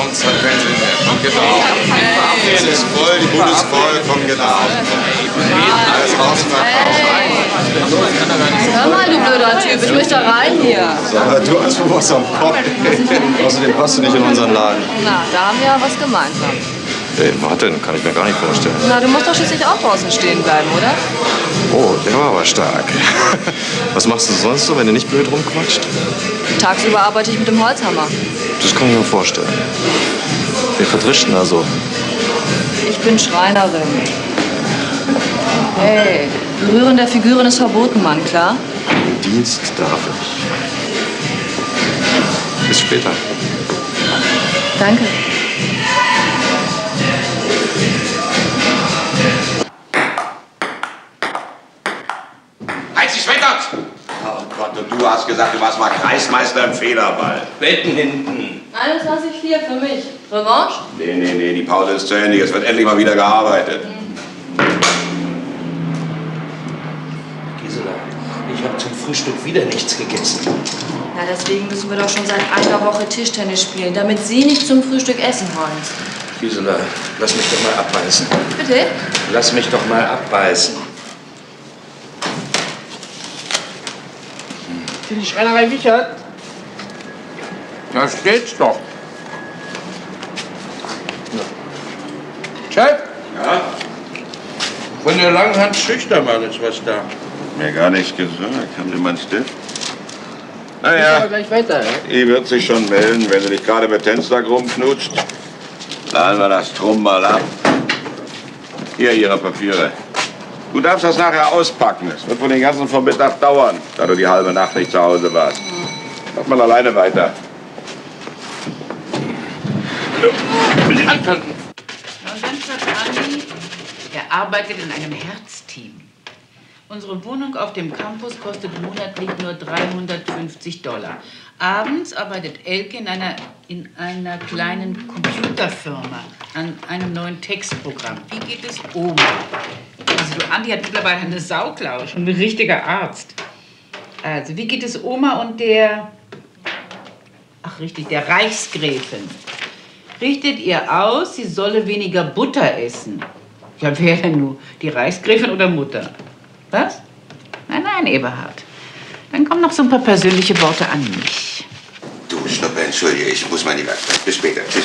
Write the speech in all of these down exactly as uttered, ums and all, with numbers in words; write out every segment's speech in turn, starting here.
sonst hat keinen Sinn mehr. Kommt jetzt auf. Es ist voll, die Bude ist voll, kommt jetzt auf. Alles raus und nach Hause. Hör mal, du blöder Typ, ich möchte rein hier. So, du hast wohl was am Kopf. Außerdem passt du nicht in unseren Laden. Na, da haben wir ja was gemeinsam. Ey, Martin, kann ich mir gar nicht vorstellen. Na, du musst doch schließlich auch draußen stehen bleiben, oder? Oh, der war aber stark. Was machst du sonst so, wenn du nicht blöd rumquatscht? Tagsüber arbeite ich mit dem Holzhammer. Das kann ich mir vorstellen. Wer verdrischt denn da so? Ich bin Schreinerin. Hey, Berühren der Figuren ist verboten, Mann, klar? Im Dienst darf ich. Bis später. Danke. Heinz, ich wettert! Oh Gott, und du hast gesagt, du warst mal Kreismeister im Federball. Wetten hinten. einundzwanzig vier für mich. Revanche? Nee, nee, nee, die Pause ist zu Ende. Es wird endlich mal wieder gearbeitet. Gisela, ich habe zum Frühstück wieder nichts gegessen. Na, deswegen müssen wir doch schon seit einer Woche Tischtennis spielen, damit Sie nicht zum Frühstück essen wollen. Gisela, lass mich doch mal abbeißen. Bitte? Lass mich doch mal abbeißen. Für die Schreinerei Wichert? Da steht's doch. Chef? Ja? Von der Langhand Schüchtermann ist was da. Mir gar nicht gesagt. Haben Sie mal einen Stift? Aber Naja, gleich weiter, ja? die wird sich schon melden, wenn sie dich gerade mit Tenstag rumknutscht. Laden wir das Trumm mal ab. Hier, Ihre Papiere. Du darfst das nachher auspacken. Es wird wohl den ganzen Vormittag dauern, da du die halbe Nacht nicht zu Hause warst. Mach mal alleine weiter. Anfangen. Andi, er arbeitet in einem Herzteam. Unsere Wohnung auf dem Campus kostet monatlich nur dreihundertfünfzig Dollar. Abends arbeitet Elke in einer, in einer kleinen Computerfirma an einem neuen Textprogramm. Wie geht es Oma? Also du, Andi hat mittlerweile eine Sauklaue, schon ein richtiger Arzt. Also, wie geht es Oma und der, ach richtig, der Reichsgräfin? Richtet ihr aus, sie solle weniger Butter essen. Ja, wer denn nur? Die Reichsgräfin oder Mutter? Was? Nein, nein, Eberhard. Dann kommen noch so ein paar persönliche Worte an mich. Du, Schnuppe, entschuldige, ich muss mal in die Werkstatt. Bis später. Tschüss.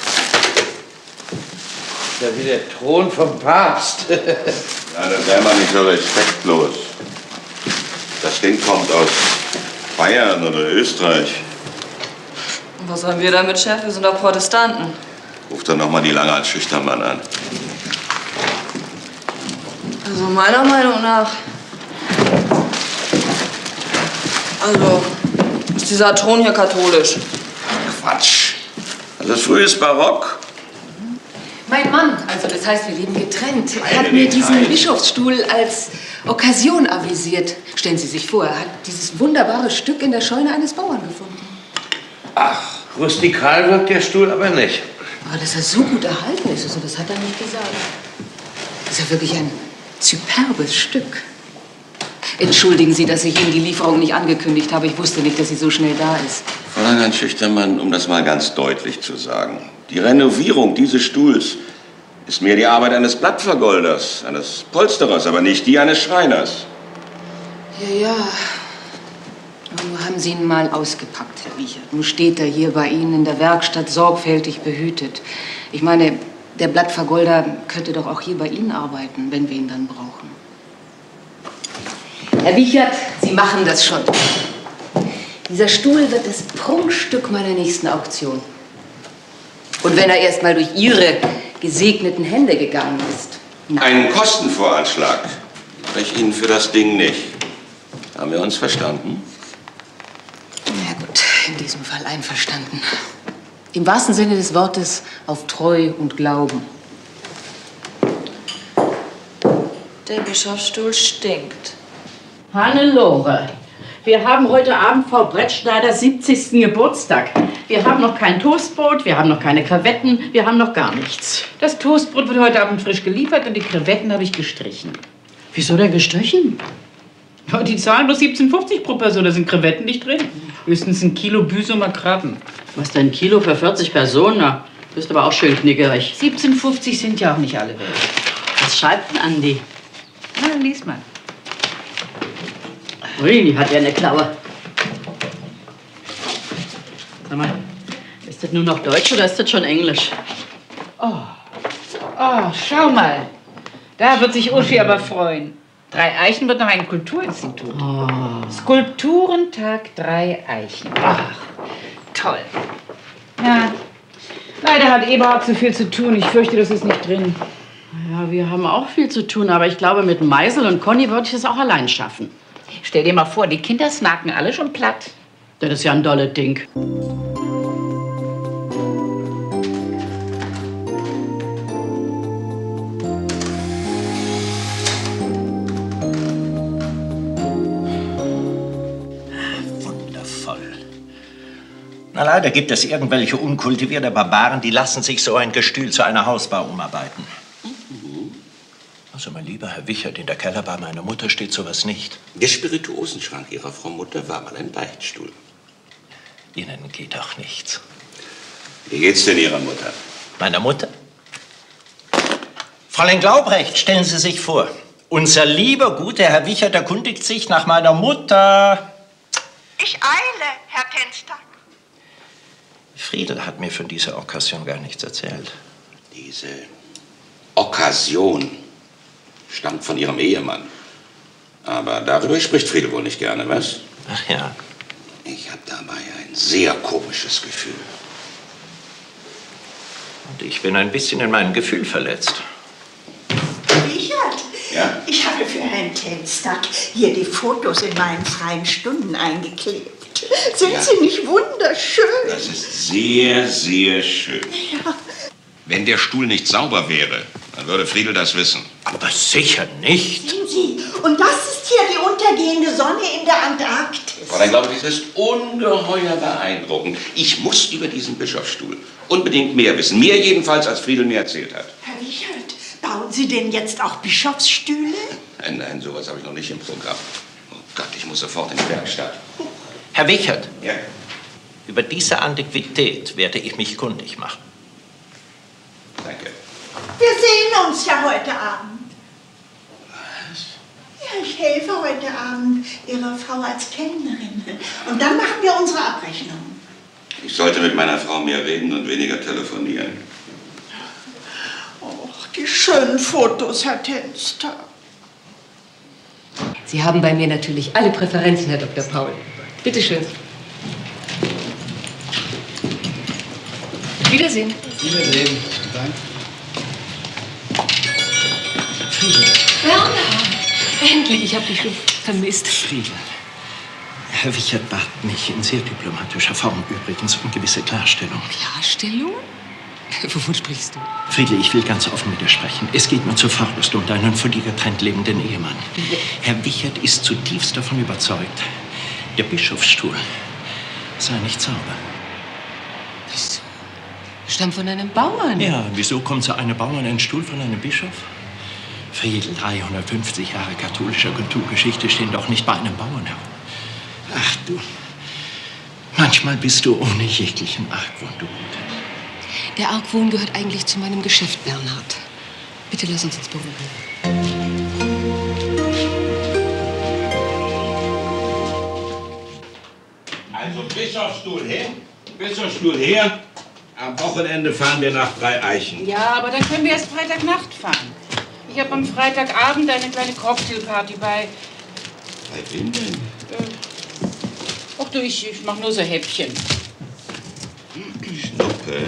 Ja, wie der Thron vom Papst. Ja, das sei mal nicht so respektlos. Das Ding kommt aus Bayern oder Österreich. Und was haben wir damit, Chef? Wir sind doch Protestanten. Ruf dann noch mal die Langhand Schüchtermann an. Also meiner Meinung nach... Also, ist dieser Thron hier katholisch. Quatsch. Das ist frühes Barock. Mein Mann, also das heißt, wir leben getrennt, Meine hat mir diesen Details. Bischofsstuhl als Okkasion avisiert. Stellen Sie sich vor, er hat dieses wunderbare Stück in der Scheune eines Bauern gefunden. Ach, rustikal wirkt der Stuhl aber nicht. Aber dass er so gut erhalten ist, also das hat er nicht gesagt. Das ist ja wirklich ein superbes Stück. Entschuldigen Sie, dass ich Ihnen die Lieferung nicht angekündigt habe. Ich wusste nicht, dass sie so schnell da ist. Fräulein Schüchtermann, um das mal ganz deutlich zu sagen. Die Renovierung dieses Stuhls ist mehr die Arbeit eines Blattvergolders, eines Polsterers, aber nicht die eines Schreiners. Ja, ja. Aber nur haben Sie ihn mal ausgepackt, Herr Wiechert. Nun steht er hier bei Ihnen in der Werkstatt sorgfältig behütet. Ich meine, der Blattvergolder könnte doch auch hier bei Ihnen arbeiten, wenn wir ihn dann brauchen. Herr Wiechert, Sie machen das schon. Dieser Stuhl wird das Prunkstück meiner nächsten Auktion. Und wenn er erst mal durch Ihre gesegneten Hände gegangen ist. Na. Einen Kostenvoranschlag mache ich Ihnen für das Ding nicht. Haben wir uns verstanden? Ja gut, in diesem Fall einverstanden. Im wahrsten Sinne des Wortes auf Treu und Glauben. Der Bischofsstuhl stinkt. Hannelore, wir haben heute Abend Frau Brettschneiders siebzigsten Geburtstag. Wir haben noch kein Toastbrot, wir haben noch keine Krevetten, wir haben noch gar nichts. Das Toastbrot wird heute Abend frisch geliefert und die Krevetten habe ich gestrichen. Wieso denn gestrichen? Ja, die zahlen bloß siebzehn fünfzig pro Person, da sind Krevetten nicht drin. Höchstens ein Kilo Büsumer Krabben. Was denn ein Kilo für vierzig Personen? Na, bist aber auch schön knickerig. siebzehn fünfzig sind ja auch nicht alle Welt. Was schreibt denn Andi? Na, dann lies mal. Ui, die hat ja eine Klaue. Sag mal, ist das nur noch Deutsch oder ist das schon Englisch? Oh, oh, schau mal. Da wird sich Uschi aber freuen. Drei Eichen wird noch ein Kulturinstitut. Oh. Skulpturentag Drei Eichen. Ach, toll. Ja, leider hat Eberhard so viel zu tun. Ich fürchte, das ist nicht drin. Ja, wir haben auch viel zu tun, aber ich glaube, mit Meisel und Conny würde ich es auch allein schaffen. Stell dir mal vor, die Kinder snacken alle schon platt. Das ist ja ein dolles Ding. Na, leider gibt es irgendwelche unkultivierte Barbaren, die lassen sich so ein Gestühl zu einer Hausbar umarbeiten. Mhm. Also, mein lieber Herr Wichert, in der Kellerbar meiner Mutter steht sowas nicht. Der Spirituosenschrank Ihrer Frau Mutter war mal ein Beichtstuhl. Ihnen geht auch nichts. Wie geht's denn Ihrer Mutter? Meiner Mutter? Fräulein Glaubrecht, stellen Sie sich vor, unser lieber, guter Herr Wichert erkundigt sich nach meiner Mutter. Ich eile, Herr Tenstag. Friedel hat mir von dieser Okkasion gar nichts erzählt. Diese Okkasion stammt von Ihrem Ehemann. Aber darüber spricht Friedel wohl nicht gerne, was? Ach ja. Ich habe dabei ein sehr komisches Gefühl. Und ich bin ein bisschen in meinem Gefühl verletzt. Richard, ja? Ich habe für Herrn Tenstag hier die Fotos in meinen freien Stunden eingeklebt. Sind ja. Sie nicht wunderschön? Das ist sehr, sehr schön. Ja. Wenn der Stuhl nicht sauber wäre, dann würde Friedel das wissen. Aber sicher nicht. Sehen Sie, und das ist hier die untergehende Sonne in der Antarktis. Fräulein Glaubrecht, das ist ungeheuer beeindruckend. Ich muss über diesen Bischofsstuhl unbedingt mehr wissen. Mehr jedenfalls, als Friedel mir erzählt hat. Herr Wichert, bauen Sie denn jetzt auch Bischofsstühle? Nein, nein, sowas habe ich noch nicht im Programm. Oh Gott, ich muss sofort in die Werkstatt. Herr Wichert, ja? Über diese Antiquität werde ich mich kundig machen. Danke. Wir sehen uns ja heute Abend. Was? Ja, ich helfe heute Abend Ihrer Frau als Kellnerin. Und dann machen wir unsere Abrechnung. Ich sollte mit meiner Frau mehr reden und weniger telefonieren. Och, die schönen Fotos, Herr Tenstag. Sie haben bei mir natürlich alle Präferenzen, Herr Doktor Paul. Bitte schön. Wiedersehen. Wiedersehen. Danke. Friedel. Bernhard. Endlich, ich habe dich schon vermisst. Friedel. Herr Wichert bat mich in sehr diplomatischer Form übrigens um gewisse Klarstellung. Klarstellung? Wovon sprichst du? Friedel, ich will ganz offen mit dir sprechen. Es geht mir zuvorderst um deinen von dir getrennt lebenden Ehemann. Herr Wichert ist zutiefst davon überzeugt, der Bischofsstuhl sei nicht sauber. Wieso? Stammt von einem Bauern. Ja, wieso kommt so eine Bauern ein Stuhl von einem Bischof? Friedel, dreihundertfünfzig Jahre katholischer Kulturgeschichte stehen doch nicht bei einem Bauern herum. Ach du, manchmal bist du ohne jeglichen Argwohn, du Gute. Der Argwohn gehört eigentlich zu meinem Geschäft, Bernhard. Bitte lass uns ins Büro gehen. Also Bischofsstuhl hin, Bischofsstuhl her. Am Wochenende fahren wir nach Drei Eichen. Ja, aber dann können wir erst Freitagnacht fahren. Ich habe am Freitagabend eine kleine Cocktailparty bei... Bei wem denn? Äh, ach du, ich, ich mach nur so Häppchen. Schnuppe.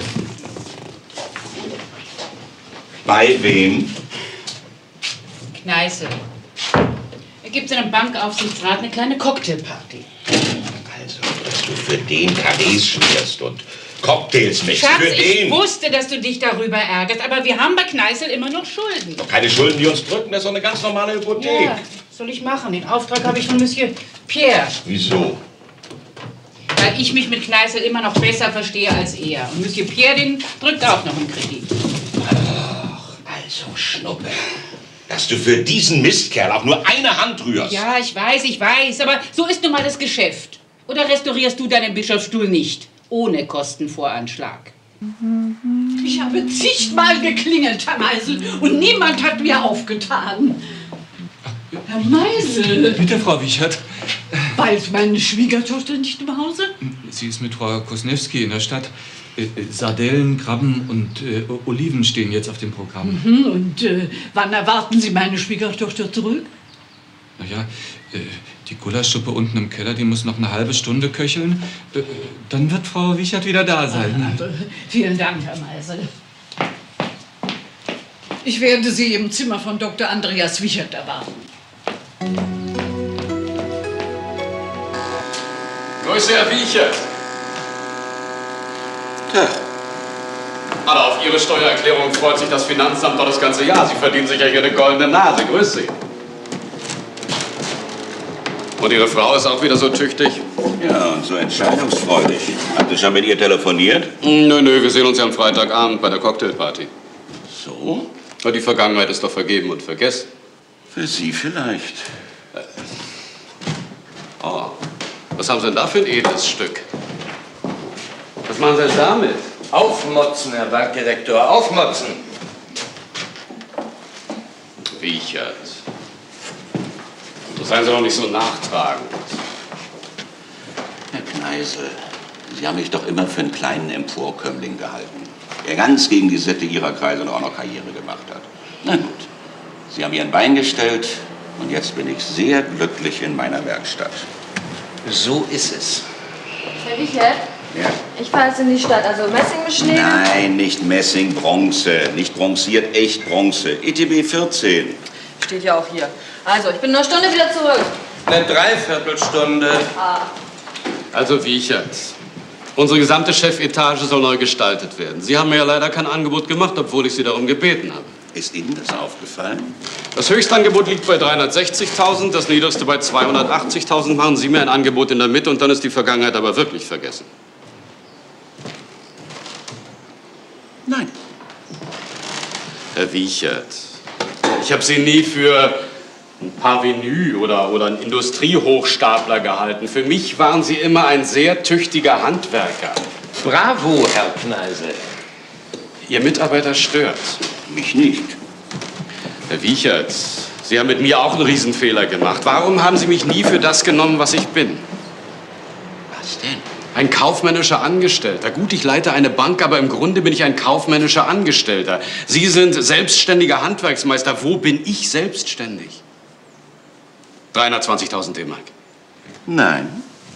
Bei wem? Kneißl. Da gibt's in einem Bankaufsichtsrat eine kleine Cocktailparty. Also, dass du für den Karies schmierst und Cocktails mischst. Schatz, für den. ich wusste, dass du dich darüber ärgerst, aber wir haben bei Kneißl immer noch Schulden. Doch keine Schulden, die uns drücken, das ist doch eine ganz normale Hypothek. Ja, soll ich machen. Den Auftrag habe ich von Monsieur Pierre. Wieso? Weil ich mich mit Kneißl immer noch besser verstehe als er. Und Monsieur Pierre, den drückt auch noch einen Kredit. Ach, also Schnuppe. dass du für diesen Mistkerl auch nur eine Hand rührst. Ja, ich weiß, ich weiß, aber so ist nun mal das Geschäft. Oder restaurierst du deinen Bischofsstuhl nicht, ohne Kostenvoranschlag? Ich habe zigmal geklingelt, Herr Meisel, und niemand hat mir aufgetan. Herr Meisel! Bitte, Frau Wiechert. War jetzt meine Schwiegertochter nicht im Hause? Sie ist mit Frau Kosnewski in der Stadt. Äh, Sardellen, Krabben und äh, Oliven stehen jetzt auf dem Programm. Mhm, und äh, wann erwarten Sie meine Schwiegertochter zurück? Naja, äh, die Gulaschsuppe unten im Keller, die muss noch eine halbe Stunde köcheln. Äh, dann wird Frau Wiechert wieder da sein. Also, vielen Dank, Herr Meisel. Ich werde Sie im Zimmer von Doktor Andreas Wiechert erwarten. Grüße, Herr Wiechert. Tja. Aber auf Ihre Steuererklärung freut sich das Finanzamt doch das ganze Jahr. Sie verdienen sich ja hier eine goldene Nase. Grüß Sie. Und Ihre Frau ist auch wieder so tüchtig? Ja, und so entscheidungsfreudig. Habt ihr schon mit ihr telefoniert? Nö, nö, wir sehen uns ja am Freitagabend bei der Cocktailparty. So? Aber die Vergangenheit ist doch vergeben und vergessen. Für Sie vielleicht. Oh, was haben Sie denn da für ein edles Stück? Was machen Sie denn damit? Aufmotzen, Herr Bankdirektor, aufmotzen. Wiechert. Seien Sie doch nicht so nachtragend. Herr Kneißl, Sie haben mich doch immer für einen kleinen Emporkömmling gehalten, der ganz gegen die Sitte Ihrer Kreise und auch noch Karriere gemacht hat. Na gut, Sie haben mir ein Bein gestellt und jetzt bin ich sehr glücklich in meiner Werkstatt. So ist es. Herr Wiechert, Ja. ich fahre jetzt in die Stadt. Also Messing beschlägt. Nein, nicht Messing, Bronze. Nicht bronziert, echt Bronze. E T B vierzehn. Steht ja auch hier. Also, ich bin in einer Stunde wieder zurück. Eine Dreiviertelstunde. Ah. Also Wiechert, unsere gesamte Chefetage soll neu gestaltet werden. Sie haben mir ja leider kein Angebot gemacht, obwohl ich Sie darum gebeten habe. Ist Ihnen das aufgefallen? Das Höchstangebot liegt bei dreihundertsechzigtausend, das niedrigste bei zweihundertachtzigtausend. Machen Sie mir ein Angebot in der Mitte und dann ist die Vergangenheit aber wirklich vergessen. Nein. Herr Wiechert, ich habe Sie nie für ein Parvenu oder, oder einen Industriehochstapler gehalten. Für mich waren Sie immer ein sehr tüchtiger Handwerker. Bravo, Herr Kneißl. Ihr Mitarbeiter stört. Mich nicht. Herr Wiechert, Sie haben mit mir auch einen Riesenfehler gemacht. Warum haben Sie mich nie für das genommen, was ich bin? Was denn? Ein kaufmännischer Angestellter. Gut, ich leite eine Bank, aber im Grunde bin ich ein kaufmännischer Angestellter. Sie sind selbstständiger Handwerksmeister. Wo bin ich selbstständig? dreihundertzwanzigtausend D-Mark. Nein.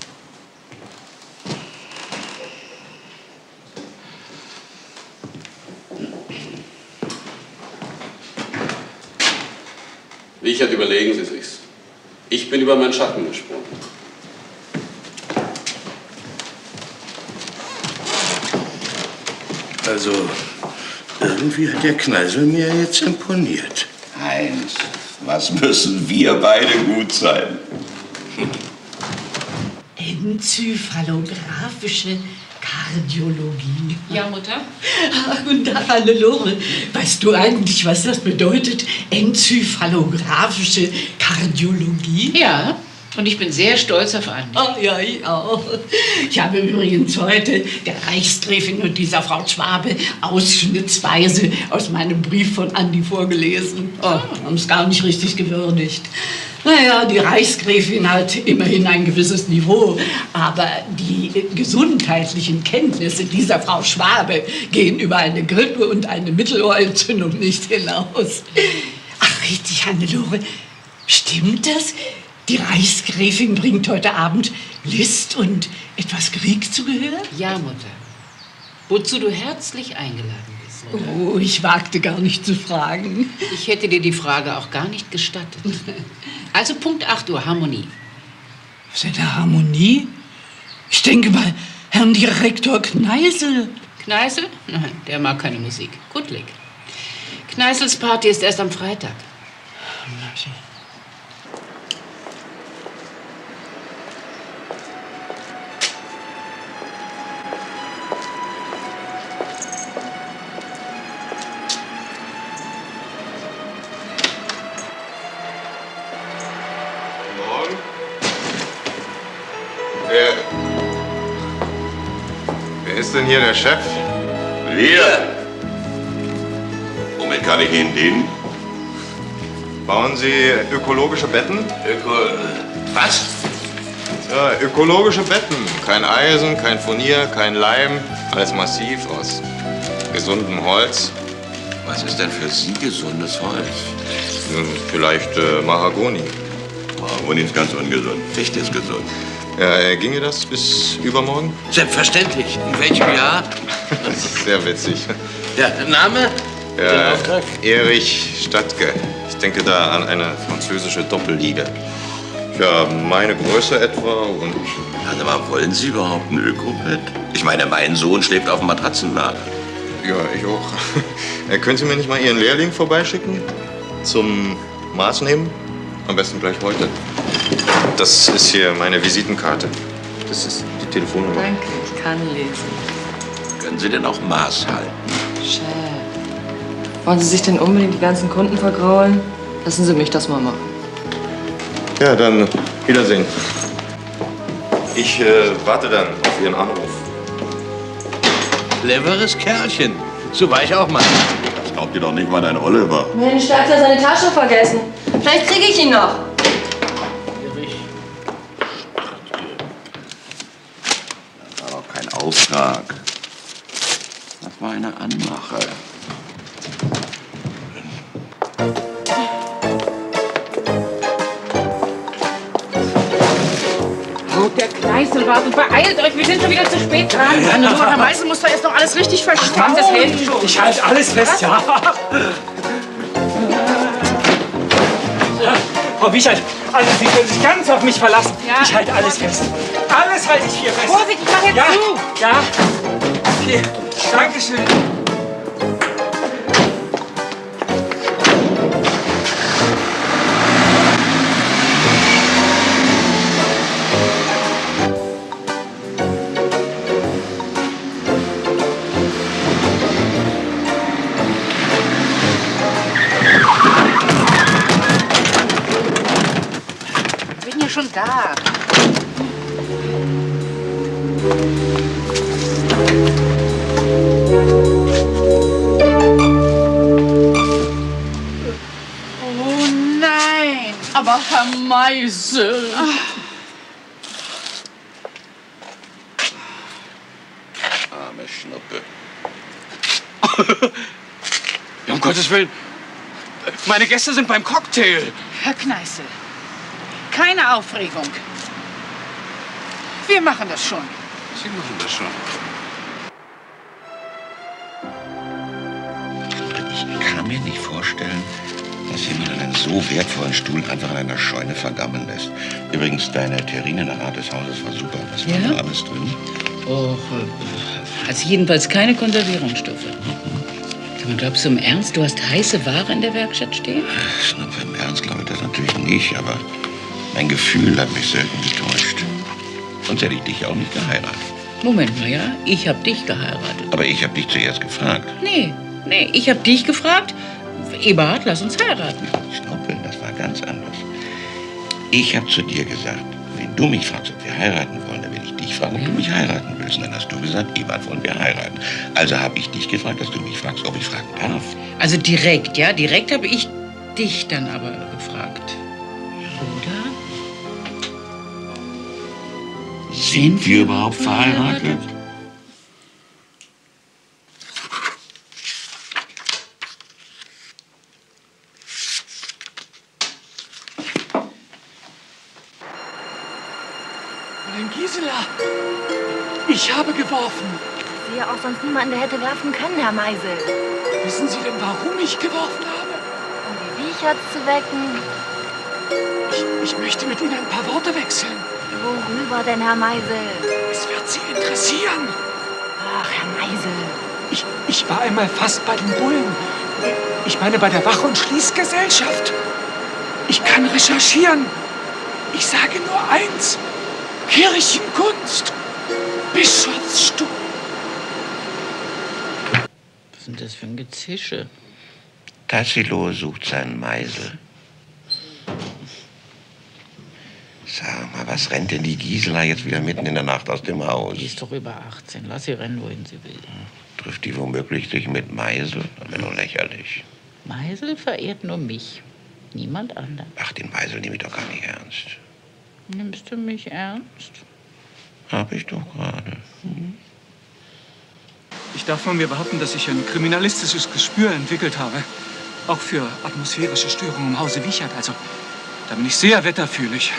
Wiechert, überlegen Sie sich's. Ich bin über meinen Schatten gesprungen. Also, irgendwie hat der Kneißl mir jetzt imponiert. Heinz, was müssen wir beide gut sein? Enzephalographische Kardiologie. Ja, Mutter? Ach, guten Tag, Hannelore. Weißt du eigentlich, was das bedeutet? Enzephalographische Kardiologie? Ja, und ich bin sehr stolz auf Andi. Ah, ja, ich auch. Ich habe übrigens heute der Reichsgräfin und dieser Frau Schwabe ausschnittsweise aus meinem Brief von Andi vorgelesen. Oh, haben es gar nicht richtig gewürdigt. Naja, die Reichsgräfin hat immerhin ein gewisses Niveau, aber die gesundheitlichen Kenntnisse dieser Frau Schwabe gehen über eine Grippe und eine Mittelohrentzündung nicht hinaus. Ach, richtig, Hannelore, stimmt das? Die Reichsgräfin bringt heute Abend List und etwas Krieg zu Gehör? Ja, Mutter. Wozu du herzlich eingeladen bist. Mutter. Oh, ich wagte gar nicht zu fragen. Ich hätte dir die Frage auch gar nicht gestattet. Also Punkt acht Uhr, Harmonie. Was ist denn Harmonie? Ich denke mal, Herrn Direktor Kneißl. Kneißl? Nein, der mag keine Musik. Kuttlig. Kneißls Party ist erst am Freitag. ist denn hier der Chef? Wir. Womit kann ich Ihnen dienen? Bauen Sie ökologische Betten? Öko... Was? Ja, ökologische Betten. Kein Eisen, kein Furnier, kein Leim. Alles massiv aus gesundem Holz. Was ist denn für Sie gesundes Holz? Hm, Vielleicht äh, Mahagoni. Mahagoni ist ganz ungesund. Fichte ist gesund. Ja, äh, ginge das bis übermorgen? Selbstverständlich. In welchem Jahr? Das ist sehr witzig. Der Name? Ja, Erich Stadtke. Ich denke da an eine französische Doppelliege. Ja, meine Größe etwa und... Also, aber wollen Sie überhaupt ein Ökobett? Ich meine, mein Sohn schläft auf dem Matratzenlager. Ja, ich auch. Äh, können Sie mir nicht mal Ihren Lehrling vorbeischicken? Zum Maß nehmen? Am besten gleich heute. Das ist hier meine Visitenkarte. Das ist die Telefonnummer. Danke, ich kann lesen. Können Sie denn auch Maß halten? Chef, wollen Sie sich denn unbedingt die ganzen Kunden vergraulen? Lassen Sie mich das mal machen. Ja, dann Wiedersehen. Ich äh, warte dann auf Ihren Anruf. Cleveres Kerlchen. So war ich auch mal. Das glaubt dir doch nicht mal dein Oliver. Mensch, da hat er seine Tasche vergessen. Vielleicht kriege ich ihn noch. Das war doch kein Auftrag. Das war eine Anmache. Oh, der Kneißl wartet. Beeilt euch, wir sind schon wieder zu spät dran. Ja, ja. Nur Herr Meißel muss doch erst noch alles richtig verstauen. Das hält schon. Ich halte alles fest, ja. Frau Wiechert, also Sie können sich ganz auf mich verlassen. Ja. Ich halte alles fest. Alles halte ich hier fest. Vorsicht, ich mach jetzt ja. zu. Ja, okay. Dankeschön. Ich bin ja schon da. Oh nein, aber Herr Meißel. Arme Schnuppe. Ja, um Gottes Willen. Meine Gäste sind beim Cocktail. Herr Kneißl, keine Aufregung. Wir machen das schon. Sie machen das schon. Ich kann mir nicht vorstellen, dass jemand einen so wertvollen Stuhl einfach in einer Scheune vergammeln lässt. Übrigens, deine Terrine nach Art des Hauses war super. Was war Ja? da alles drin? Och, also jedenfalls keine Konservierungsstoffe. Sag mal, glaubst du im Ernst, du hast heiße Ware in der Werkstatt stehen? Schnuppe, im Ernst glaube ich das natürlich nicht, aber mein Gefühl hat mich selten getäuscht. Sonst hätte ich dich auch nicht geheiratet. Moment mal, ja? Ich hab dich geheiratet. Aber ich habe dich zuerst gefragt. Nee, nee, ich hab dich gefragt. Eberhard, lass uns heiraten. Schnuppe, das war ganz anders. Ich habe zu dir gesagt, wenn du mich fragst, ob wir heiraten wollen, dann will ich dich fragen, ob du mich heiraten willst. Und dann hast du gesagt, Eberhard, wollen wir heiraten. Also habe ich dich gefragt, dass du mich fragst, ob ich fragen darf. Also direkt, ja? Direkt habe ich dich dann aber gefragt. Oder? Sind wir überhaupt verheiratet? Fräulein Gisela, ich habe geworfen. Ich sehe auch sonst niemanden, der hätte werfen können, Herr Meisel. Wissen Sie denn, warum ich geworfen habe? Um die Wiechert zu wecken. Ich, ich möchte mit Ihnen ein paar Worte wechseln. Worüber denn, Herr Meisel? Es wird Sie interessieren. Ach, Herr Meisel. Ich, ich war einmal fast bei den Bullen. Ich meine bei der Wach- und Schließgesellschaft. Ich kann recherchieren. Ich sage nur eins. Kirchenkunst. Bischofsstuhl. Was ist denn das für ein Gezische? Tassilo sucht seinen Meisel. Sag mal, was rennt denn die Gisela jetzt wieder mitten in der Nacht aus dem Haus? Die ist doch über achtzehn. Lass sie rennen, wohin sie will. Trifft die womöglich sich mit Meisel? Das wäre doch lächerlich. Meisel verehrt nur mich. Niemand anderen. Ach, den Meisel nehme ich doch gar nicht ernst. Nimmst du mich ernst? Hab ich doch gerade. Mhm. Ich darf von mir behaupten, dass ich ein kriminalistisches Gespür entwickelt habe. Auch für atmosphärische Störungen im Hause Wiechert. Also, da bin ich sehr wetterfühlig.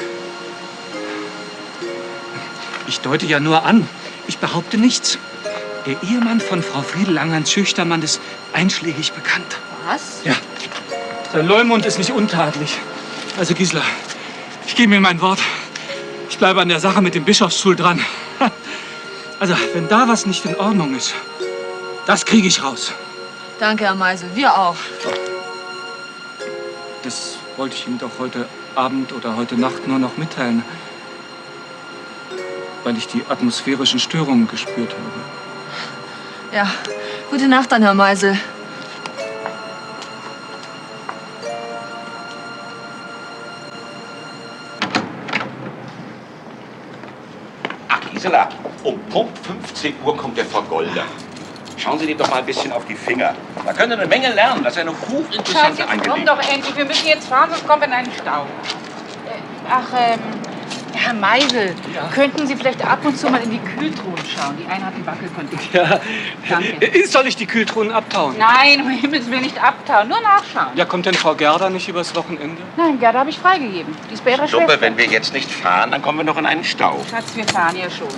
Ich deute ja nur an. Ich behaupte nichts. Der Ehemann von Frau Friedelang, Hans Schüchtermann, ist einschlägig bekannt. Was? Ja. Sein Leumund ist nicht untadelig. Also, Gisela, ich gebe mir mein Wort. Ich bleibe an der Sache mit dem Bischofsstuhl dran. Also, wenn da was nicht in Ordnung ist, das kriege ich raus. Danke, Herr Meisel. Wir auch. Das wollte ich Ihnen doch heute Abend oder heute Nacht nur noch mitteilen. Weil ich die atmosphärischen Störungen gespürt habe. Ja, gute Nacht dann, Herr Meisel. Ach, Gisela, um Punkt fünfzehn Uhr kommt der Vergolder. Schauen Sie dem doch mal ein bisschen auf die Finger. Da können Sie eine Menge lernen. Das ist eine hochinteressante Schatz, jetzt komm Angelegenheit. doch endlich. Wir müssen jetzt fahren, sonst kommen wir in einen Stau. Äh, Ach, ähm, Herr Meisel, Ja? könnten Sie vielleicht ab und zu mal in die Kühltruhen schauen? Die eine hat einen Wackelkontakt. Ja. Danke. Soll ich die Kühltruhen abtauen? Nein, um Himmels Willen nicht abtauen, nur nachschauen. Ja, kommt denn Frau Gerda nicht übers Wochenende? Nein, Gerda habe ich freigegeben. Die ist bei ihrer Suppe, Schwester. wenn wir jetzt nicht fahren, dann kommen wir noch in einen Stau. Schatz, wir fahren ja schon.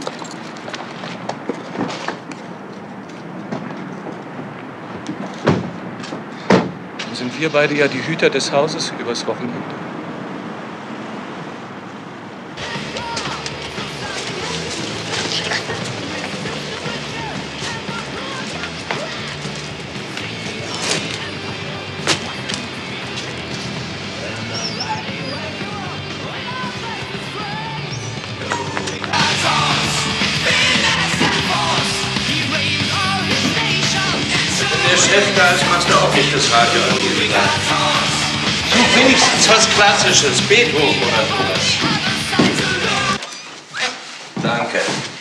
Dann sind wir beide ja die Hüter des Hauses übers Wochenende. Der Chef da ist, machst du auch nicht das Radio angesagt. Such wenigstens was Klassisches, Beethoven oder sowas. Danke.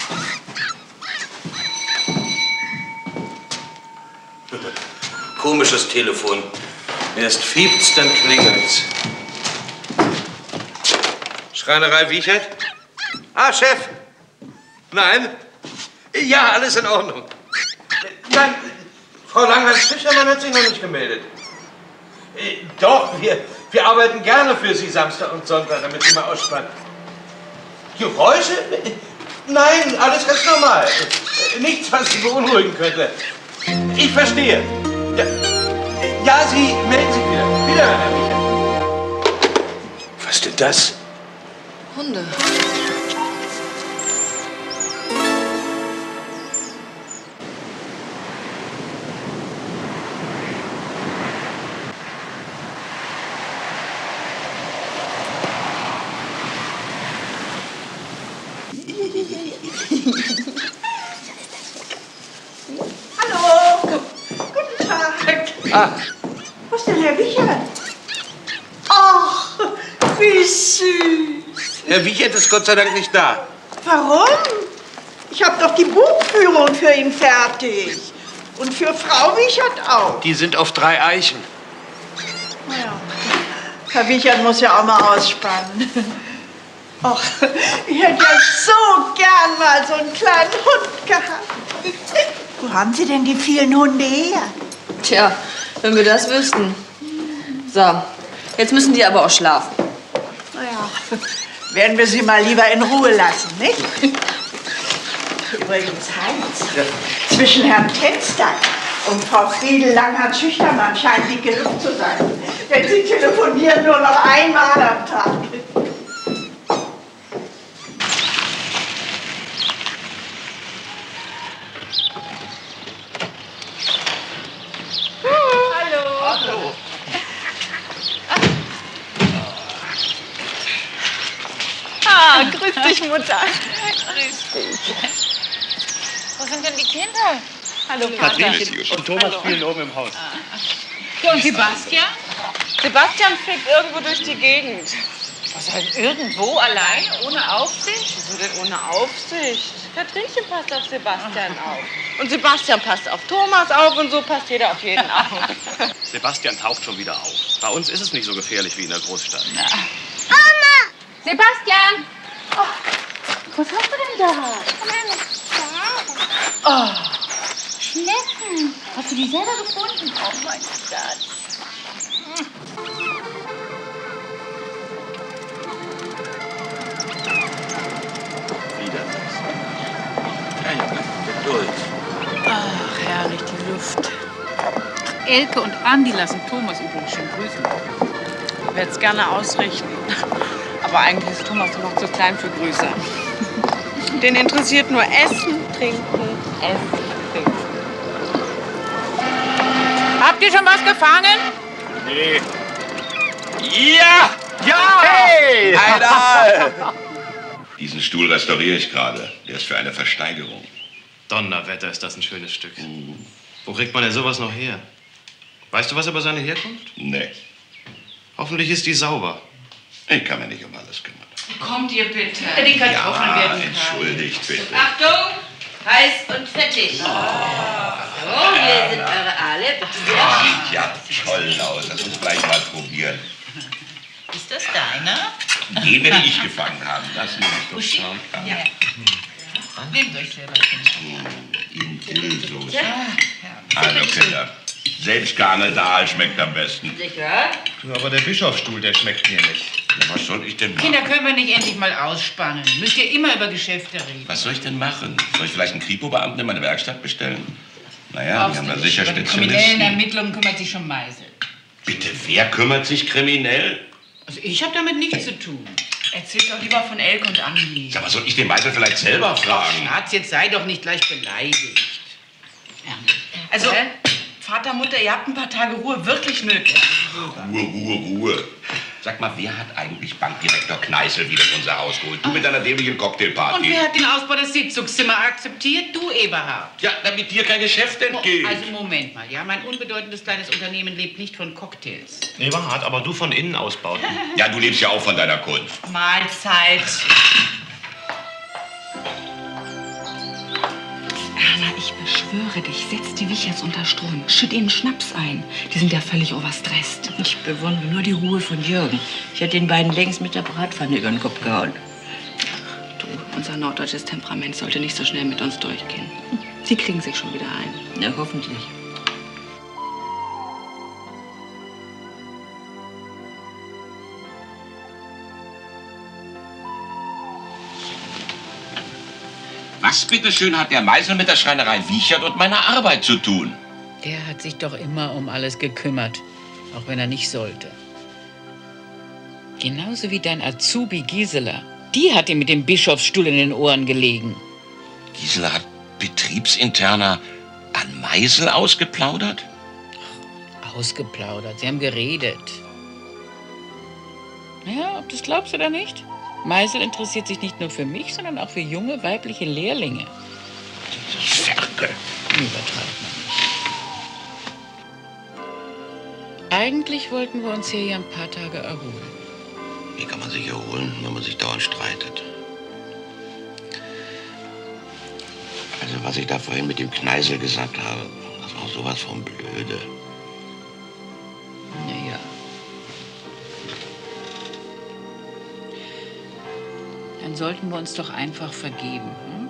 Komisches Telefon. Erst fiebt's, dann klingelt's. Schreinerei Wiechert? Ah, Chef. Nein? Ja, alles in Ordnung. Nein, Frau Langhans-Fischermann hat sich noch nicht gemeldet. Äh, doch, wir, wir arbeiten gerne für Sie Samstag und Sonntag, damit Sie mal ausspannen. Geräusche? Nein, alles ganz normal. Äh, Nichts, was Sie beunruhigen könnte. Ich verstehe. Ja, ja, Sie melden sich wieder. Wieder, Herr Wiechert. Was ist denn das? Hunde. Hallo. Guten Tag. Ah. Wo ist denn Herr Wiechert? Ach, wie süß. Herr Wiechert ist Gott sei Dank nicht da. Warum? Ich habe doch die Buchführung für ihn fertig. Und für Frau Wiechert auch. Die sind auf drei Eichen. Ja. Herr Wiechert muss ja auch mal ausspannen. Och, ich hätte ja so gern mal so einen kleinen Hund gehabt. Wo haben Sie denn die vielen Hunde her? Tja, wenn wir das wüssten. So, jetzt müssen die aber auch schlafen. Naja, werden wir sie mal lieber in Ruhe lassen, nicht? Übrigens, Heinz, Ja. zwischen Herrn Tenstag und Frau Friedel-Langhans-Schüchtermann scheint dicke Luft zu sein. Denn sie telefonieren nur noch einmal am Tag. Hallo. Ah, grüß dich, Mutter. Grüß dich. Wo sind denn die Kinder? Hallo, Patrice und Thomas spielen oben im Haus. Ja, und Sebastian? Sebastian fliegt irgendwo durch die Gegend. Was heißt irgendwo allein, ohne Aufsicht? Wieso denn ohne Aufsicht? Katrinchen passt auf Sebastian auf. Und Sebastian passt auf Thomas auf und so passt jeder auf jeden auf. Sebastian taucht schon wieder auf. Bei uns ist es nicht so gefährlich wie in der Großstadt. Na. Mama! Sebastian! Oh, was hast du denn da? Oh, Schnecken. Hast du die selber gefunden? Oh mein Gott. Wieder nichts. Ja, Junge, Geduld. Ach, herrlich, die Luft. Elke und Andi lassen Thomas übrigens schön grüßen. Ich werde es gerne ausrichten. Aber eigentlich ist Thomas noch zu klein für Grüße. Den interessiert nur Essen, Trinken, Essen, Trinken. Habt ihr schon was gefangen? Nee. Ja! Ja! Hey! Einer! Diesen Stuhl restauriere ich gerade. Der ist für eine Versteigerung. Donnerwetter, ist das ein schönes Stück. Wo kriegt man denn sowas noch her? Weißt du was über seine Herkunft? Nee. Hoffentlich ist die sauber. Ich kann mich nicht um alles kümmern. Kommt ihr bitte? Die Kartoffeln Ja, werden entschuldigt bitte. Achtung, heiß und fettig. So, hier sind eure Aale. Sieht ja toll aus. Lass uns gleich mal probieren. Ist das deiner? Den werde ich gefangen haben. Das nehme ich doch Uschi. schauen kann. Ja. Nehmt euch selber. In Dillsoße. Also, Kinder. Selbst geangelter Aal schmeckt am besten. Sicher? Aber der Bischofsstuhl, der schmeckt mir nicht. Ja, was soll ich denn machen? Kinder, können wir nicht endlich mal ausspannen? Müsst ihr immer über Geschäfte reden? Was soll ich denn machen? Soll ich vielleicht einen Kripo-Beamten in meine Werkstatt bestellen? Naja, die haben da sicher Über die kriminellen Spezialisten. Ermittlungen kümmert sich schon Meisel. Bitte, wer kümmert sich kriminell? Also ich habe damit nichts zu tun. Erzählt doch lieber von Elke und Andi. Sag mal, soll ich den Meisel vielleicht selber fragen? Schatz, jetzt sei doch nicht gleich beleidigt. Also, Vater, Mutter, ihr habt ein paar Tage Ruhe wirklich nötig. Ruhe, Ruhe, Ruhe. Sag mal, wer hat eigentlich Bankdirektor Kneißl wieder in unser Haus geholt? Du mit deiner dämlichen Cocktailparty. Und wer hat den Ausbau des Sitzungszimmers akzeptiert? Du, Eberhard. Ja, damit dir kein Geschäft entgeht. Also Moment mal, ja, mein unbedeutendes kleines Unternehmen lebt nicht von Cocktails. Eberhard, aber du von innen ausbauten. Ja, du lebst ja auch von deiner Kunst. Mahlzeit. Erna, ich beschwöre dich, setz die Wichers unter Strom. Schütt ihnen Schnaps ein. Die sind ja völlig overstresst. Ich bewundere nur die Ruhe von Jürgen. Ich hätte den beiden längst mit der Bratpfanne über den Kopf gehauen. Du, unser norddeutsches Temperament sollte nicht so schnell mit uns durchgehen. Sie kriegen sich schon wieder ein. Ja, hoffentlich. Was bitteschön hat der Meisel mit der Schreinerei Wiechert und meiner Arbeit zu tun? Der hat sich doch immer um alles gekümmert, auch wenn er nicht sollte. Genauso wie dein Azubi Gisela. Die hat ihm mit dem Bischofsstuhl in den Ohren gelegen. Gisela hat betriebsinterner an Meisel ausgeplaudert? Ausgeplaudert, sie haben geredet. Ja, ob du es glaubst oder nicht? Meisel interessiert sich nicht nur für mich, sondern auch für junge weibliche Lehrlinge. Diese Ferkel. Übertreibt man nicht. Eigentlich wollten wir uns hier ja ein paar Tage erholen. Wie kann man sich erholen, wenn man sich dauernd streitet? Also, was ich da vorhin mit dem Kneißl gesagt habe, das war sowas von blöde. Naja. Dann sollten wir uns doch einfach vergeben. Hm?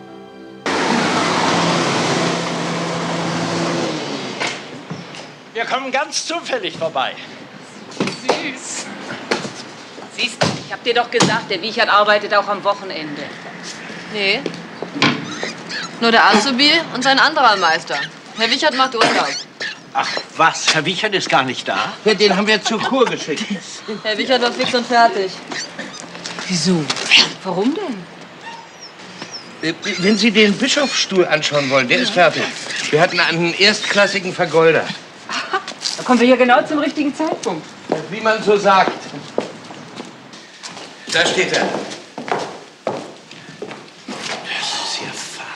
Wir kommen ganz zufällig vorbei. Süß. Siehst du, ich hab dir doch gesagt, der Wiechert arbeitet auch am Wochenende. Nee. Nur der Azubi und sein anderer Meister. Herr Wiechert macht Urlaub. Ach was, Herr Wiechert ist gar nicht da? Ja, den haben wir zur Kur geschickt. Herr Wiechert war fix und fertig. Wieso? Warum denn? Äh, Wenn Sie den Bischofsstuhl anschauen wollen, der ist fertig. Wir hatten einen erstklassigen Vergolder. Da kommen wir hier genau zum richtigen Zeitpunkt. Wie man so sagt. Da steht er. Das ist ja fahl.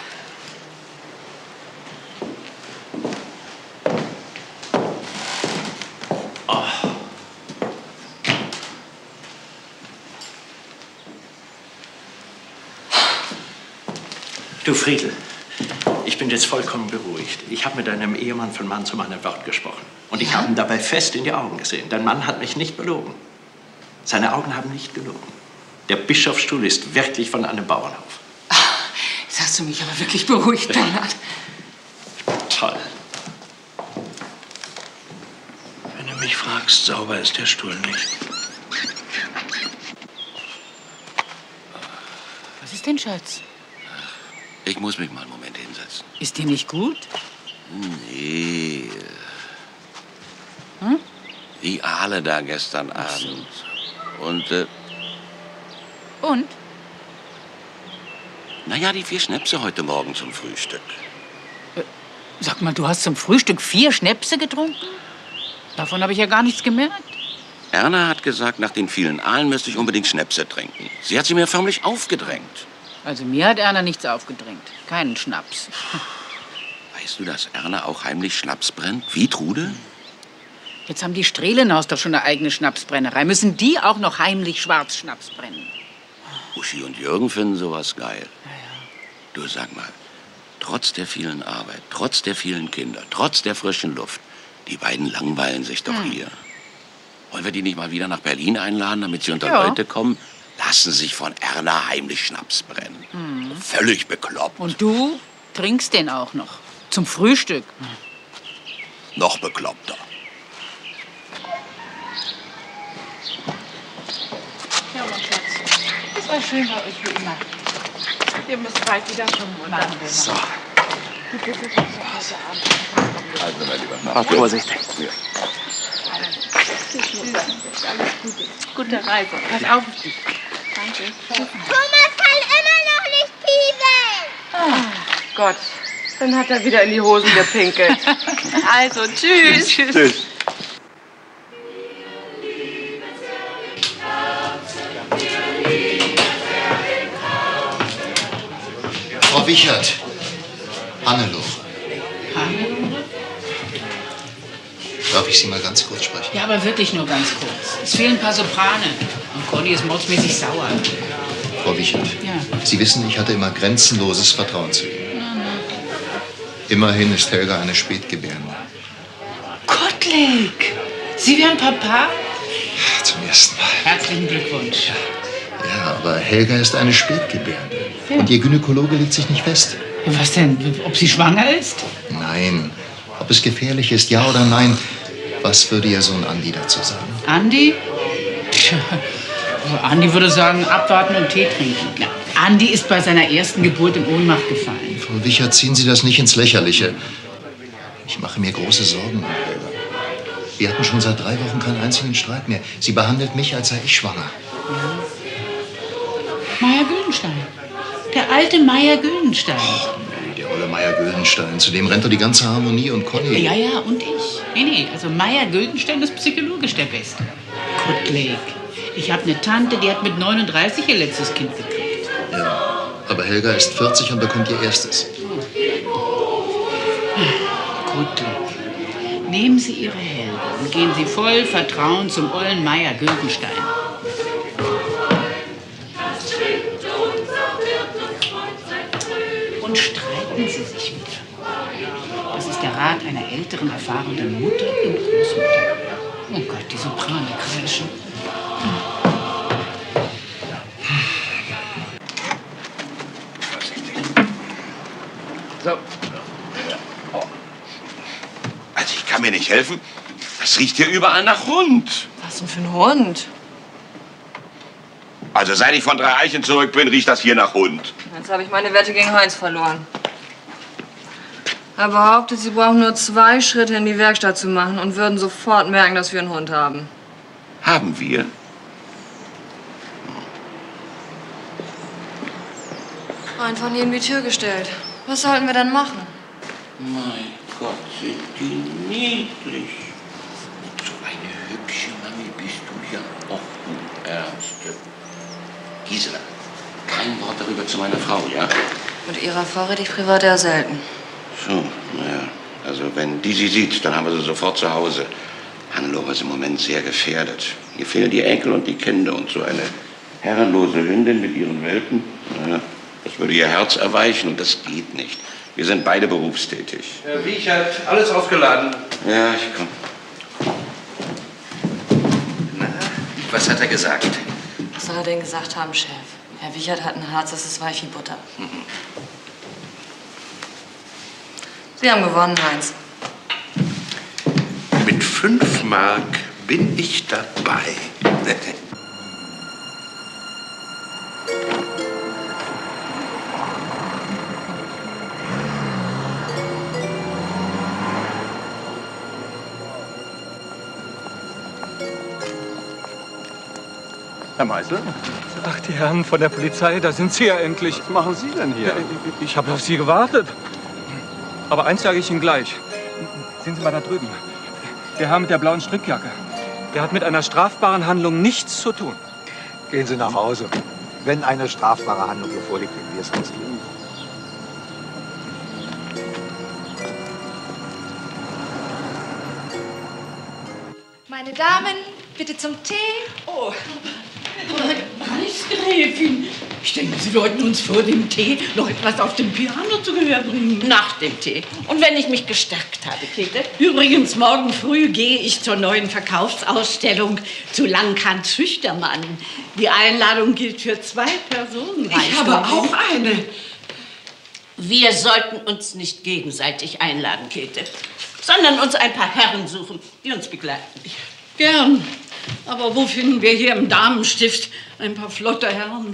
Du, Friedel, ich bin jetzt vollkommen beruhigt. Ich habe mit deinem Ehemann von Mann zu Mann ein Wort gesprochen. Und ich Ja? habe ihm dabei fest in die Augen gesehen. Dein Mann hat mich nicht belogen. Seine Augen haben nicht gelogen. Der Bischofsstuhl ist wirklich von einem Bauernhof. Jetzt hast du mich aber wirklich beruhigt, Bernhard. Toll. Wenn du mich fragst, sauber ist der Stuhl nicht. Was ist denn, Schatz? Ich muss mich mal einen Moment hinsetzen. Ist dir nicht gut? Nee. Hm? Wie Ahle da gestern Abend. Und, äh, Und? naja, die vier Schnäpse heute Morgen zum Frühstück. Sag mal, du hast zum Frühstück vier Schnäpse getrunken? Davon habe ich ja gar nichts gemerkt. Erna hat gesagt, nach den vielen Aalen müsste ich unbedingt Schnäpse trinken. Sie hat sie mir förmlich aufgedrängt. Also mir hat Erna nichts aufgedrängt. Keinen Schnaps. Weißt du, dass Erna auch heimlich Schnaps brennt? Wie, Trude? Jetzt haben die Strehlenhaus doch schon eine eigene Schnapsbrennerei. Müssen die auch noch heimlich Schwarzschnaps brennen? Uschi und Jürgen finden sowas geil. Du, sag mal, trotz der vielen Arbeit, trotz der vielen Kinder, trotz der frischen Luft, die beiden langweilen sich doch Hm. hier. Wollen wir die nicht mal wieder nach Berlin einladen, damit sie unter Ja. Leute kommen? Lassen sich von Erna heimlich Schnaps brennen. Hm. Völlig bekloppt. Und du trinkst den auch noch. Zum Frühstück. Noch bekloppter. Ja, mein Schatz. Es war schön bei euch wie immer. Ihr müsst bald wieder kommen, oder? So. Du bist jetzt heute Abend. Also, mein Lieber. Ach, vorsichtig. Ja. Alles Gute. Gute Reise. Pass auf auf dich. Danke. Thomas kann immer noch nicht pieseln. Ach Gott, dann hat er wieder in die Hosen gepinkelt. Also, tschüss. Tschüss. Frau Wichert, Hannelore. Hannelore? Darf ich Sie mal ganz kurz sprechen? Ja, aber wirklich nur ganz kurz. Es fehlen ein paar Soprane. Und Conny ist mordsmäßig sauer. Frau Wichert, Ja. Sie wissen, ich hatte immer grenzenloses Vertrauen zu Ihnen. Immerhin ist Helga eine Spätgebärende. Gottlieb! Sie wären Papa? Zum ersten Mal. Herzlichen Glückwunsch. Ja, aber Helga ist eine Spätgebärende. Und Ihr Gynäkologe legt sich nicht fest. Was denn? Ob sie schwanger ist? Nein. Ob es gefährlich ist, ja oder nein. Was würde Ihr Sohn Andi dazu sagen? Andi? Tja, also Andi würde sagen, abwarten und Tee trinken. Ja. Andi ist bei seiner ersten Geburt in Ohnmacht gefallen. Frau Wichert, ziehen Sie das nicht ins Lächerliche. Ich mache mir große Sorgen um Helga. Wir hatten schon seit drei Wochen keinen einzigen Streit mehr. Sie behandelt mich, als sei ich schwanger. Meier Güldenstein. Der alte Meier Güldenstein. Der olle Meier Güldenstein. Zudem rennt er die ganze Harmonie und Conny. Ja, ja, und ich. Nee, nee, also Meier Güldenstein ist psychologisch der Beste. Gottlieb. Ich habe eine Tante, die hat mit neununddreißig ihr letztes Kind gekriegt. Ja, aber Helga ist vierzig und bekommt ihr erstes. Gottlieb. Nehmen Sie Ihre Helga und gehen Sie voll Vertrauen zum ollen Meier Güldenstein. Und streiten Sie sich wieder. Das ist der Rat einer älteren, erfahrenen Mutter und Großmutter. Oh Gott, die Soprane kreischen. So. Oh. Also ich kann mir nicht helfen. Das riecht hier überall nach Hund. Was denn für ein Hund? Also seit ich von Drei Eichen zurück bin, riecht das hier nach Hund. Jetzt habe ich meine Wette gegen Heinz verloren. Er behauptet, Sie brauchen nur zwei Schritte in die Werkstatt zu machen und würden sofort merken, dass wir einen Hund haben. Haben wir? Einfach neben die Tür gestellt. Was sollten wir dann machen? Mein Gott, sind die niedlich. So eine hübsche Mami bist du ja auch, du Ärmste. Gisela, kein Wort darüber zu meiner Frau, ja? Mit Ihrer Frau rede ich privat eher selten. So, naja. Also wenn die sie sieht, dann haben wir sie sofort zu Hause. Hannelore ist im Moment sehr gefährdet. Ihr fehlen die Enkel und die Kinder und so eine herrenlose Hündin mit ihren Welpen. Naja, Ich würde Ihr Herz erweichen und das geht nicht. Wir sind beide berufstätig. Herr Wiechert, alles aufgeladen. Ja, ich komm. Na, was hat er gesagt? Was soll er denn gesagt haben, Chef? Herr Wiechert hat ein Herz, das ist weich wie Butter. Mhm. Sie haben gewonnen, Heinz. Mit fünf Mark bin ich dabei. Herr Meißel? Ach, die Herren von der Polizei, da sind Sie ja endlich. Was machen Sie denn hier? Ich habe auf Sie gewartet. Aber eins sage ich Ihnen gleich. Sehen Sie mal da drüben. Der Herr mit der blauen Strickjacke. Der hat mit einer strafbaren Handlung nichts zu tun. Gehen Sie nach Hause. Wenn eine strafbare Handlung hier vorliegt, werden wir es uns tun. Meine Damen, bitte zum Tee. Oh, Reichsgräfin, ich denke, Sie wollten uns vor dem Tee noch etwas auf dem Piano zu Gehör bringen. Nach dem Tee. Und wenn ich mich gestärkt habe, Käthe? Übrigens, morgen früh gehe ich zur neuen Verkaufsausstellung zu Langhans Schüchtermann. Die Einladung gilt für zwei Personen. Ich habe auch eine. Wir sollten uns nicht gegenseitig einladen, Käthe, sondern uns ein paar Herren suchen, die uns begleiten. Gern. Aber wo finden wir hier im Damenstift ein paar flotte Herren?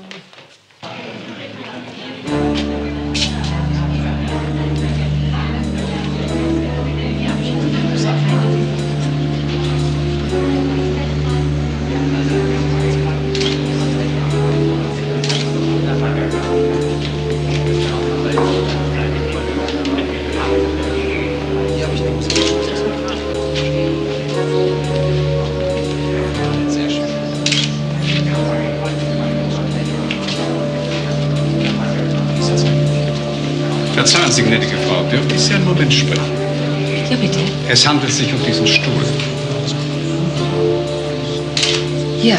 Verzeihen Sie, gnädige Frau, dürfte ich Sie einen Moment sprechen? Ja, bitte. Es handelt sich um diesen Stuhl. Ja.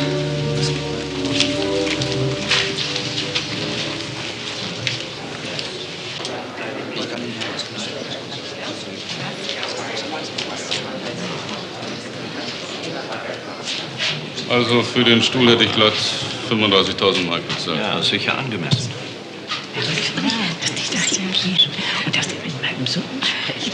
Also für den Stuhl hätte ich glatt fünfunddreißigtausend Mark bezahlt. Ja, sicher angemessen. Ich dachte ja hier. Und dass er mit meinem Sohn spricht.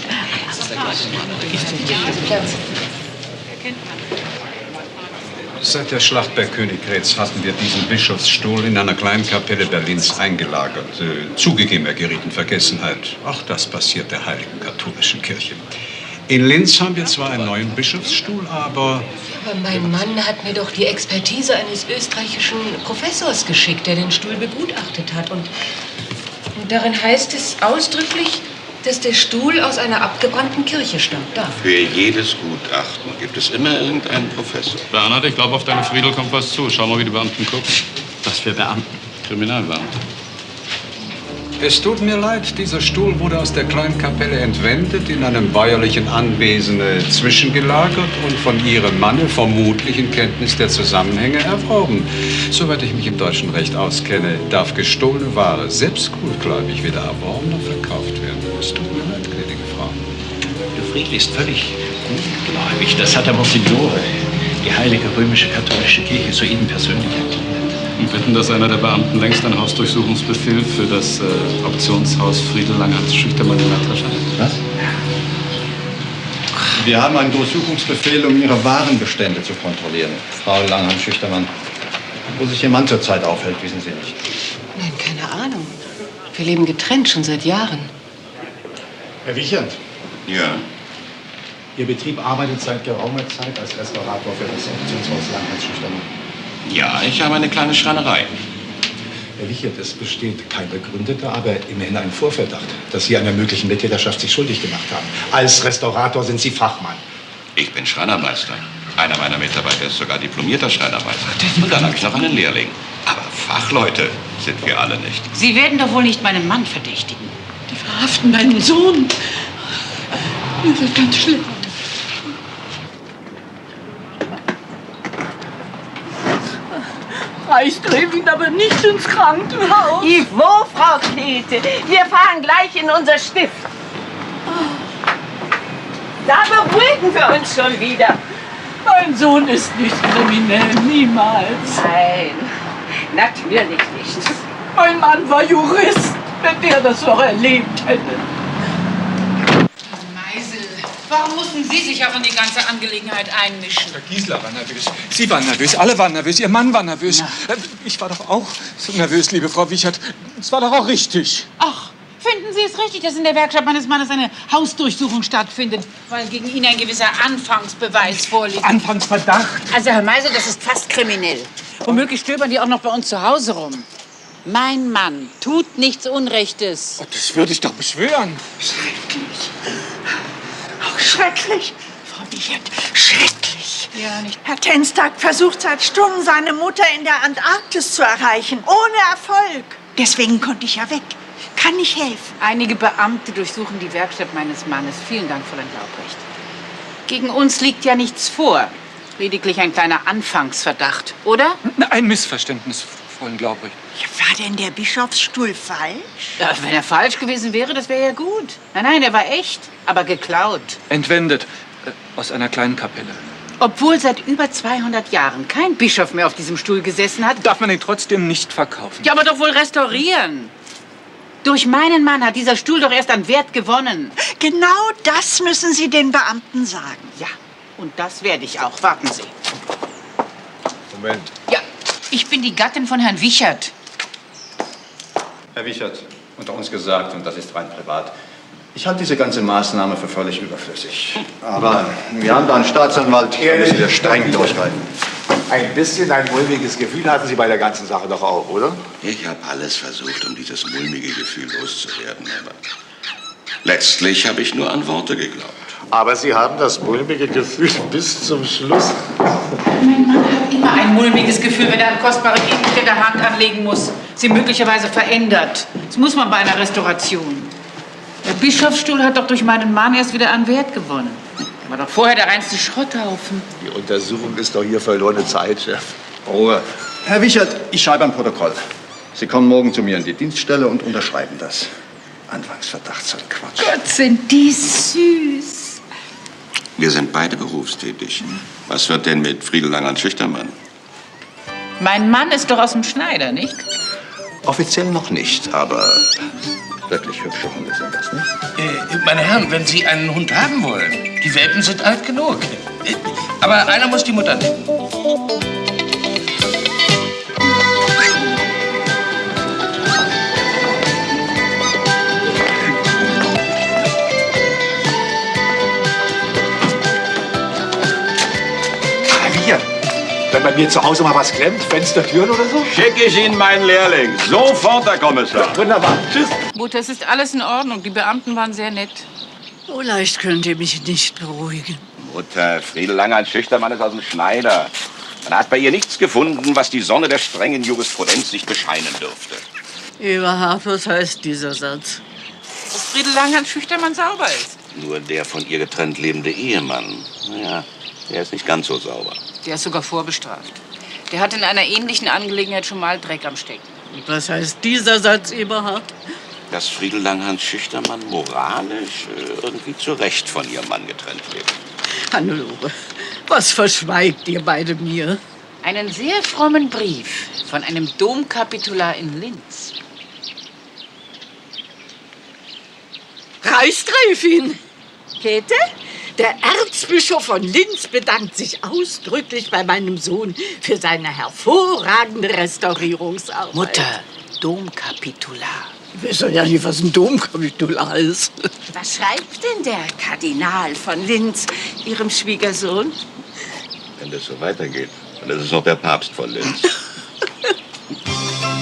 Seit der Schlacht bei Königgrätz hatten wir diesen Bischofsstuhl in einer kleinen Kapelle Berlins eingelagert. Äh, zugegeben, er geriet in Vergessenheit. Ach, das passiert der heiligen katholischen Kirche. In Linz haben wir zwar einen neuen Bischofsstuhl, aber... Aber mein Mann hat mir doch die Expertise eines österreichischen Professors geschickt, der den Stuhl begutachtet hat. Und, und darin heißt es ausdrücklich, dass der Stuhl aus einer abgebrannten Kirche stammt. Da. Für jedes Gutachten gibt es immer irgendeinen Professor. Bernhard, ich glaube, auf deine Friedel kommt was zu. Schau mal, wie die Beamten gucken. Was für Beamten? Kriminalbeamte. Es tut mir leid, dieser Stuhl wurde aus der kleinen Kapelle entwendet, in einem bäuerlichen Anwesen zwischengelagert und von Ihrem Manne vermutlich in Kenntnis der Zusammenhänge erworben. Soweit ich mich im deutschen Recht auskenne, darf gestohlene Ware selbst gutgläubig weder erworben noch verkauft werden. Es tut mir leid, gnädige Frau. Der Friedl ist völlig gutgläubig. Das hat der Monsignore, die heilige römische katholische Kirche, so Ihnen persönlich erklärt. Und wetten, dass einer der Beamten längst einen Hausdurchsuchungsbefehl für das äh, Auktionshaus Friedel Langhans Schüchtermann in der Tasche hat? Was? Wir haben einen Durchsuchungsbefehl, um Ihre Warenbestände zu kontrollieren, Frau Langhans Schüchtermann. Wo sich Ihr Mann zurzeit aufhält, wissen Sie nicht. Nein, keine Ahnung. Wir leben getrennt schon seit Jahren. Herr Wiechert? Ja. Ihr Betrieb arbeitet seit geraumer Zeit als Restaurator für das Auktionshaus Langhans Schüchtermann. Ja, ich habe eine kleine Schreinerei. Herr Wiechert, es besteht kein begründeter, aber immerhin ein Vorverdacht, dass Sie einer möglichen Mittäterschaft sich schuldig gemacht haben. Als Restaurator sind Sie Fachmann. Ich bin Schreinermeister. Einer meiner Mitarbeiter ist sogar diplomierter Schreinermeister. Und dann habe ich noch einen Lehrling. Aber Fachleute sind wir alle nicht. Sie werden doch wohl nicht meinen Mann verdächtigen. Die verhaften meinen Sohn. Mir wird ganz schlimm. Reichsgräfin, aber nicht ins Krankenhaus. Wo, Frau Knete? Wir fahren gleich in unser Stift. Da beruhigen wir uns schon wieder. Mein Sohn ist nicht kriminell, niemals. Nein, natürlich nicht. Mein Mann war Jurist, wenn der das noch erlebt hätte. Meisel, warum mussten Sie sich auch in die ganze Angelegenheit einmischen? Herr Giesler war nervös. Sie waren nervös, alle waren nervös, Ihr Mann war nervös. Ja. Ich war doch auch so nervös, liebe Frau Wichert. Es war doch auch richtig. Ach, finden Sie es richtig, dass in der Werkstatt meines Mannes eine Hausdurchsuchung stattfindet, weil gegen ihn ein gewisser Anfangsbeweis vorliegt? Anfangsverdacht? Also, Herr Meisel, das ist fast kriminell. Womöglich stöbern die auch noch bei uns zu Hause rum. Mein Mann tut nichts Unrechtes. Oh, das würde ich doch beschwören. Schrecklich. Auch schrecklich. Frau Wichert, schrecklich. Ja, nicht. Herr Tenstag versucht seit Stunden, seine Mutter in der Antarktis zu erreichen. Ohne Erfolg. Deswegen konnte ich ja weg. Kann nicht helfen. Einige Beamte durchsuchen die Werkstatt meines Mannes. Vielen Dank, Fräulein Laubrecht. Gegen uns liegt ja nichts vor. Lediglich ein kleiner Anfangsverdacht, oder? Ein Missverständnis, Fräulein Laubrecht. War denn der Bischofsstuhl falsch? Ja, wenn er falsch gewesen wäre, das wäre ja gut. Nein, nein, er war echt, aber geklaut. Entwendet äh, aus einer kleinen Kapelle. Obwohl seit über zweihundert Jahren kein Bischof mehr auf diesem Stuhl gesessen hat. Darf man ihn trotzdem nicht verkaufen? Ja, aber doch wohl restaurieren. Durch meinen Mann hat dieser Stuhl doch erst an Wert gewonnen. Genau das müssen Sie den Beamten sagen. Ja, und das werde ich auch. Warten Sie. Moment. Ja, ich bin die Gattin von Herrn Wichert. Herr Wichert, unter uns gesagt, und das ist rein privat, ich halte diese ganze Maßnahme für völlig überflüssig. Aber wir haben da einen Staatsanwalt, da müssen wir streng durchgreifen. Ein bisschen ein mulmiges Gefühl hatten Sie bei der ganzen Sache doch auch, oder? Ich habe alles versucht, um dieses mulmige Gefühl loszuwerden, aber letztlich habe ich nur an Worte geglaubt. Aber Sie haben das mulmige Gefühl bis zum Schluss. Mein Mann hat immer ein mulmiges Gefühl, wenn er an kostbare Gegenstände in der Hand anlegen muss. Sie möglicherweise verändert. Das muss man bei einer Restauration. Der Bischofsstuhl hat doch durch meinen Mann erst wieder an Wert gewonnen. War doch vorher der reinste Schrotthaufen. Die Untersuchung ist doch hier verlorene Zeit, Chef. Ruhe. Herr Wichert, ich schreibe ein Protokoll. Sie kommen morgen zu mir in die Dienststelle und unterschreiben das. Anfangsverdacht, so ein Quatsch. Gott, sind die süß. Wir sind beide berufstätig. Was wird denn mit Friedelang an Schüchtermann? Mein Mann ist doch aus dem Schneider, nicht? Offiziell noch nicht, aber wirklich hübsche Hunde sind das, nicht? Äh, meine Herren, wenn Sie einen Hund haben wollen, die Welpen sind alt genug. Äh, aber einer muss die Mutter nehmen. Wenn bei mir zu Hause mal was klemmt, Fenster, Türen oder so? Schicke ich Ihnen meinen Lehrling. Sofort, Herr Kommissar. Wunderbar. Tschüss. Mutter, es ist alles in Ordnung. Die Beamten waren sehr nett. So leicht könnt ihr mich nicht beruhigen. Mutter, Friedelang als Schüchtermann ist aus dem Schneider. Man hat bei ihr nichts gefunden, was die Sonne der strengen Jurisprudenz nicht bescheinen dürfte. Eberhard, was heißt dieser Satz? Dass Friedelang an Schüchtermann sauber ist. Nur der von ihr getrennt lebende Ehemann, naja, der ist nicht ganz so sauber. Der ist sogar vorbestraft. Der hat in einer ähnlichen Angelegenheit schon mal Dreck am Stecken. Und was heißt dieser Satz, Eberhard? Dass Friedelang Hans Schüchtermann moralisch äh, irgendwie zu Recht von ihrem Mann getrennt lebt. Hannelore, was verschweigt ihr beide mir? Einen sehr frommen Brief von einem Domkapitular in Linz. Reichsgräfin! Käthe? Der Erzbischof von Linz bedankt sich ausdrücklich bei meinem Sohn für seine hervorragende Restaurierungsarbeit. Mutter, Domkapitular. Ich weiß doch ja nicht, was ein Domkapitular ist. Was schreibt denn der Kardinal von Linz Ihrem Schwiegersohn? Wenn das so weitergeht, dann ist es noch der Papst von Linz.